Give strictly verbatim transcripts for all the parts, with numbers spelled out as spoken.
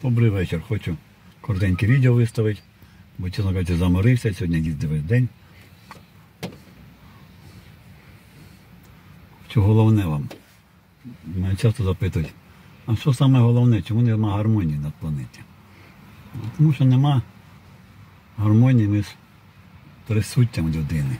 Добрий вечір. Хочу коротеньке відео виставити, бо, чесно кажучи, заморився, сьогодні їздив весь день. Що головне вам? Мене часто запитують, а що саме головне, чому немає гармонії на планеті? Тому що нема гармонії між присуттям людини.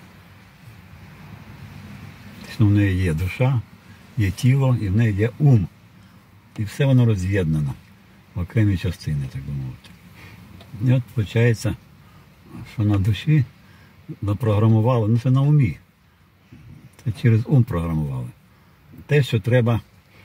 Тобто в неї є душа, є тіло і в неї є ум. І все воно роз'єднано в окремі частини, так би мовити. І от виходить, що на душі напрограмували, ну це на умі. Це через ум програмували. Те, що треба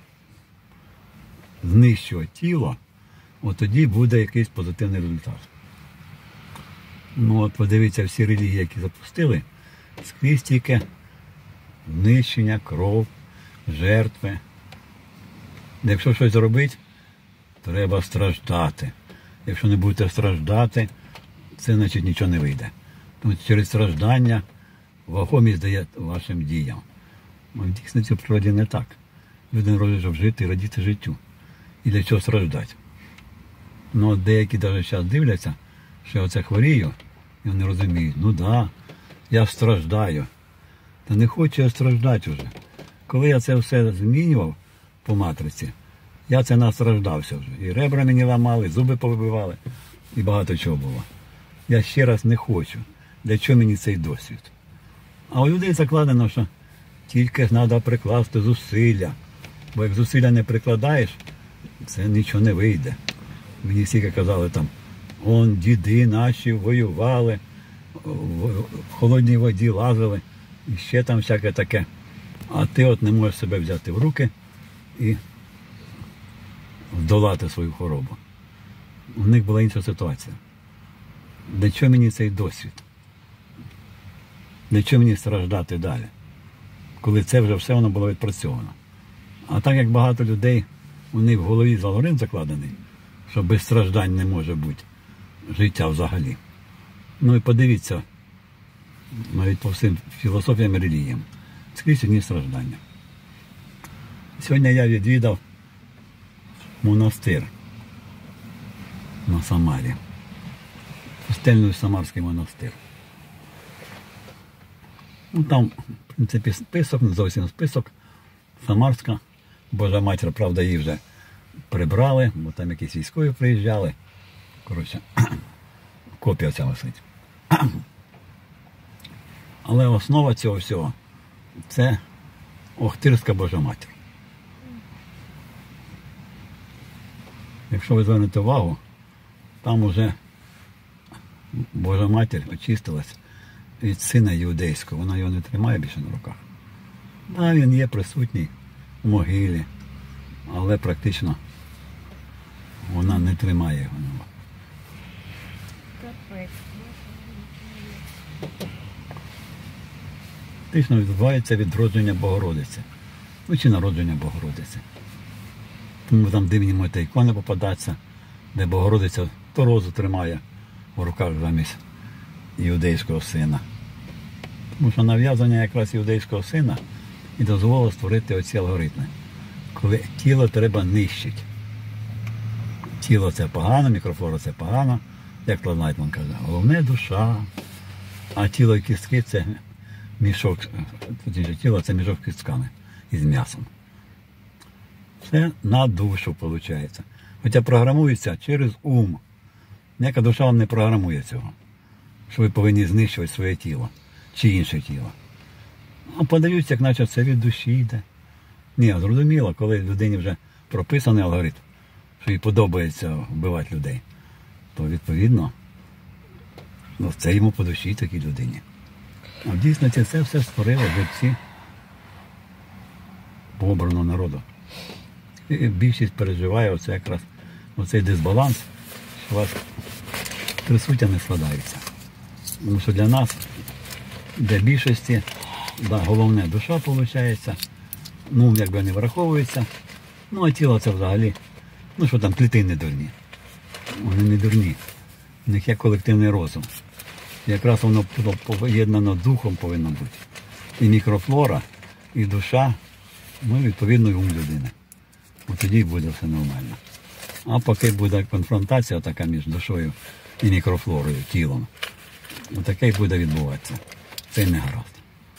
знищувати тіло, от тоді буде якийсь позитивний результат. Ну от подивіться, всі релігії, які запустили, скрізь тільки знищення, кров, жертви. Якщо щось робити, треба страждати. Якщо не будете страждати, це значить нічого не вийде. Тому через страждання вагомість дає вашим діям. В дійсності в природі не так. Люди народжують, щоб жити і радіти життю. І для чого страждати. Ну от деякі навіть зараз дивляться, що я оце хворію, і вони розуміють, ну да, я страждаю. Та не хочу я страждати вже. Коли я це все змінював по матриці, я це настраждався вже. І ребра мені ламали, і зуби повибивали, і багато чого було. Я ще раз не хочу. Для чого мені цей досвід? А у людей закладено, що тільки треба прикласти зусилля. Бо як зусилля не прикладаєш, це нічого не вийде. Мені всі казали там, он діди наші воювали, в холодній воді лазили, і ще там всяке таке. А ти от не можеш себе взяти в руки і здолати свою хворобу. У них була інша ситуація. Для чого мені цей досвід? Для чого мені страждати далі? Коли це вже все воно було відпрацьовано. А так як багато людей, у них в голові алгоритм закладений, що без страждань не може бути життя взагалі. Ну і подивіться, навіть по всім філософіям і релігіям, скрізь одні страждання. Сьогодні я відвідав монастир на Самарі. Пустельний Самарський монастир. Ну, там, в принципі, список, не зовсім список. Самарська Божа Матір, правда, її вже прибрали, бо там якісь військові приїжджали. Коротше, копія ця висить. Але основа цього всього – це Охтирська Божа Матір. Якщо ви звернете увагу, там уже Божа Матір очистилась від сина іудейського. Вона його не тримає більше на руках. Так, він є присутній у могилі, але практично вона не тримає його. Фактично відбувається відродження Богородиці. Ну чи народження Богородиці. Тому там дивні можете ікони попадатися, де Богородиця то розу тримає в руках замість іудейського сина. Тому що нав'язання якраз іудейського сина і дозволило створити оці алгоритми. Коли тіло треба нищити. Тіло це погано, мікрофлора це погано, як Клод Лайтман каже, головне душа, а тіло і кістки це мішок, тіло це мішок з кістками із м'ясом. Це на душу виходить. Хоча програмується через ум. Ніяка душа вам не програмує цього. Що ви повинні знищувати своє тіло чи інше тіло. А подаються, як наче це від душі йде. Ні, зрозуміло, коли людині вже прописаний алгоритм, що їй подобається вбивати людей, то відповідно ну, це йому по душі такій людині. А в дійсності це все створило жерці обраного народу. І більшість переживає оце якраз оцей дисбаланс, що у вас присуття не складається. Тому що для нас, для більшості, да, головне душа виходить, ну якби не враховується, ну а тіло це взагалі, ну що там, клітини дурні. Вони не дурні, у них є колективний розум. І якраз воно поєднано духом повинно бути. І мікрофлора, і душа, ну відповідно і ум людини. От тоді буде все нормально. А поки буде конфронтація така між душою і мікрофлорою, тілом, таке й буде відбуватися. Це не гаразд.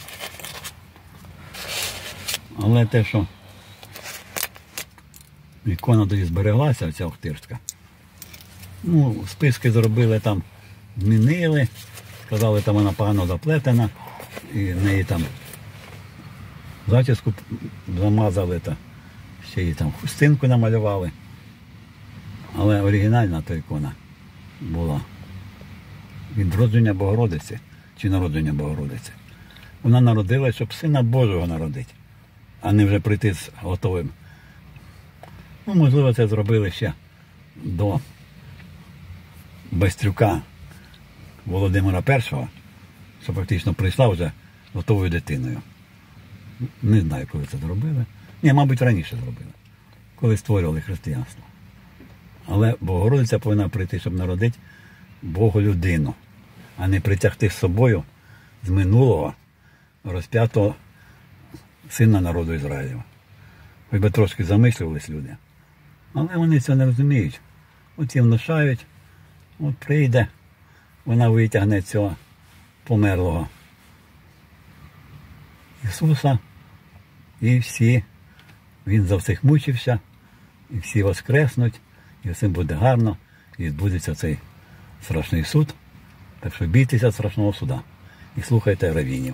Але те, що ікона тоді збереглася, ця Охтирська, ну, списки зробили там, змінили, сказали, там вона погано заплетена, і в неї там зачіску замазали, та ще їй там хустинку намалювали. Але оригінальна та ікона була відродження Богородиці, чи народження Богородиці. Вона народилась, щоб Сина Божого народити, а не вже прийти з готовим. Ну, можливо, це зробили ще до Байстрюка Володимира Першого, що практично прийшла вже готовою дитиною. Не знаю, коли це зробили. Ні, мабуть, раніше зробили, коли створювали християнство. Але Богородиця повинна прийти, щоб народити Богу людину, а не притягти з собою з минулого розп'ятого сина народу Ізраїлю. Хоч би трошки замислювались люди. Але вони цього не розуміють. От і внушають, от прийде, вона витягне цього померлого Ісуса, і всі, він за всіх мучився, і всі воскреснуть, і всім буде гарно, і відбудеться цей страшний суд. Так що бійтеся страшного суда і слухайте раввінів.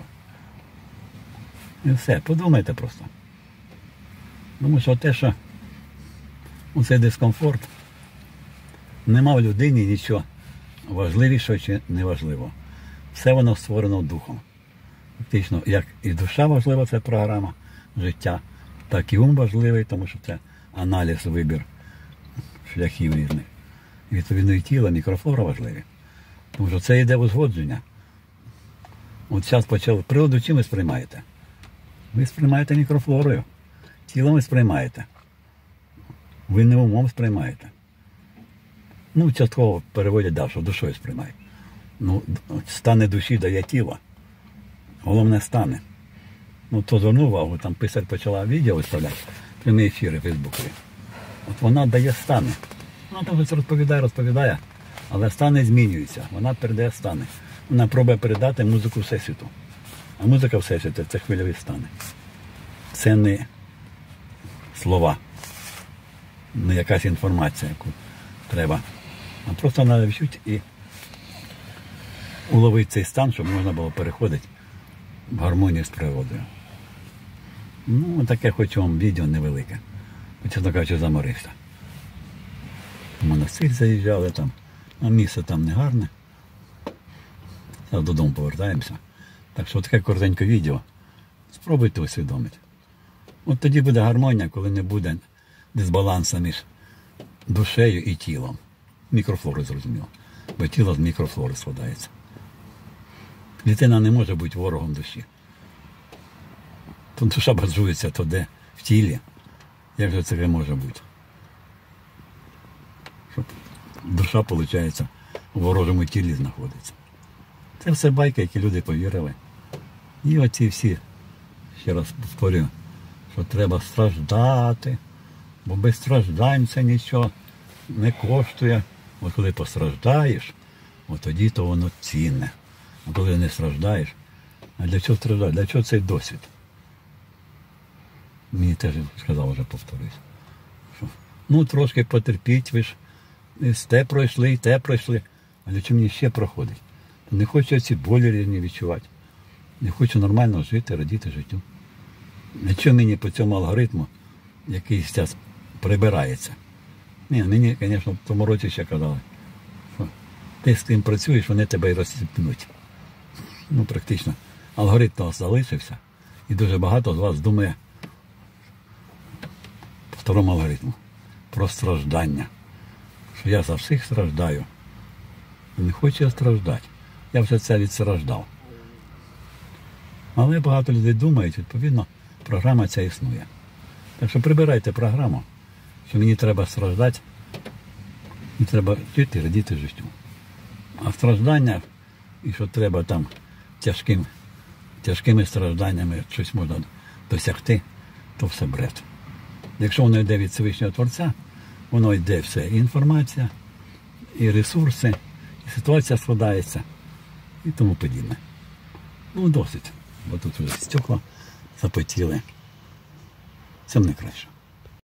І все, подумайте просто. Тому що те, що оцей дискомфорт, нема в людині нічого важливішого чи неважливого. Все воно створено духом. Фактично, як і душа важлива, це програма життя, так і ум важливий, тому що це аналіз, вибір шляхів різних. І відповідно і тіло, мікрофлора важливі. Тому що це йде узгодження. От зараз почали. Природу чим ви сприймаєте? Ви сприймаєте мікрофлорою. Тілом ви сприймаєте. Ви не умом сприймаєте. Ну, частково переводять, да, що душою сприймають. Ну, стани душі дає тіло. Головне стане. Ну, то звернув увагу, там писар почала відео виставляти, прямі ефіри в Фейсбуці. От вона дає стани. Вона там щось розповідає, розповідає, але стани змінюються. Вона передає стани. Вона пробує передати музику Всесвіту. А музика Всесвіту – це хвильові стани. Це не слова, не якась інформація, яку треба. А просто треба відчути і уловити цей стан, щоб можна було переходити в гармонію з природою. Ну, таке хочу вам відео невелике. Чесно кажучи, заморився. В монастир заїжджали там, а місце там не гарне. Зараз додому повертаємося. Так що таке коротеньке відео. Спробуйте усвідомити. От тоді буде гармонія, коли не буде дисбалансу між душею і тілом. Мікрофлори, зрозуміло. Бо тіло з мікрофлори складається. Клітина не може бути ворогом душі. То душа базується то де в тілі. Як же це може бути? Щоб душа, виходить, у ворожому тілі знаходиться. Це все байки, які люди повірили. І оці всі, ще раз повторюю, що треба страждати, бо без страждань це нічого не коштує. От коли постраждаєш, от тоді то воно цінне. А коли не страждаєш, а для чого страждати? Для чого цей досвід? Мені теж сказав, вже повторюсь. Що, ну, трошки потерпіть, ви ж і те пройшли, і те пройшли. А для чого мені ще проходить? Не хочу ці болі різні відчувати. Не хочу нормально жити, радіти життю. Для чого мені по цьому алгоритму, який зараз прибирається? Ні, мені, звісно, в тому році ще казали, що ти з тим працюєш, вони тебе і розсіпнуть. Ну, практично. Алгоритм у вас залишився, і дуже багато з вас думає по второму алгоритму про страждання. Що я за всіх страждаю. Не хочу я страждати. Я вже це відстраждав. Але багато людей думають, відповідно, програма ця існує. Так що прибирайте програму, що мені треба страждати, і треба жити, радіти життю. А страждання, і що треба там тяжким, тяжкими стражданнями щось можна досягти, то все бред. Якщо воно йде від Всевишнього Творця, воно йде все, і інформація, і ресурси, і ситуація складається, і тому подібне. Ну, досить, бо тут вже стекла запотіли. Це не краще.